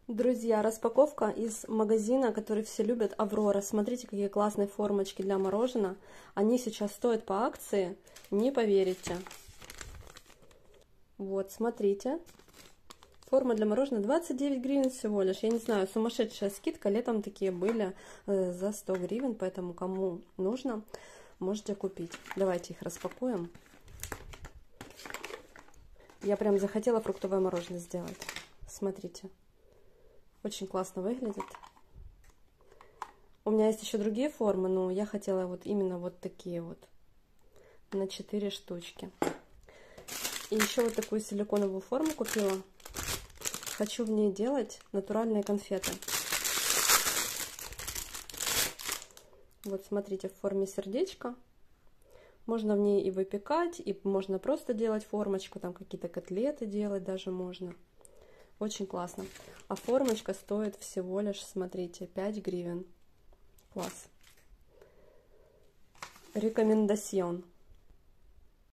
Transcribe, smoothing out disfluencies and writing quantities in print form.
Друзья, распаковка из магазина, который все любят, Аврора. Смотрите, какие классные формочки для мороженого. Они сейчас стоят по акции, не поверите. Вот, смотрите. Форма для мороженого 29 гривен всего лишь. Я не знаю, сумасшедшая скидка. Летом такие были за 100 гривен, поэтому кому нужно, можете купить. Давайте их распакуем. Я прям захотела фруктовое мороженое сделать. Смотрите. Очень классно выглядит. У меня есть еще другие формы, но я хотела вот именно вот такие вот. На 4 штучки. И еще вот такую силиконовую форму купила. Хочу в ней делать натуральные конфеты. Вот смотрите, в форме сердечка. Можно в ней и выпекать, и можно просто делать формочку, там какие-то котлеты делать даже можно. Очень классно. А формочка стоит всего лишь, смотрите, 5 гривен. Класс. Рекомендацион.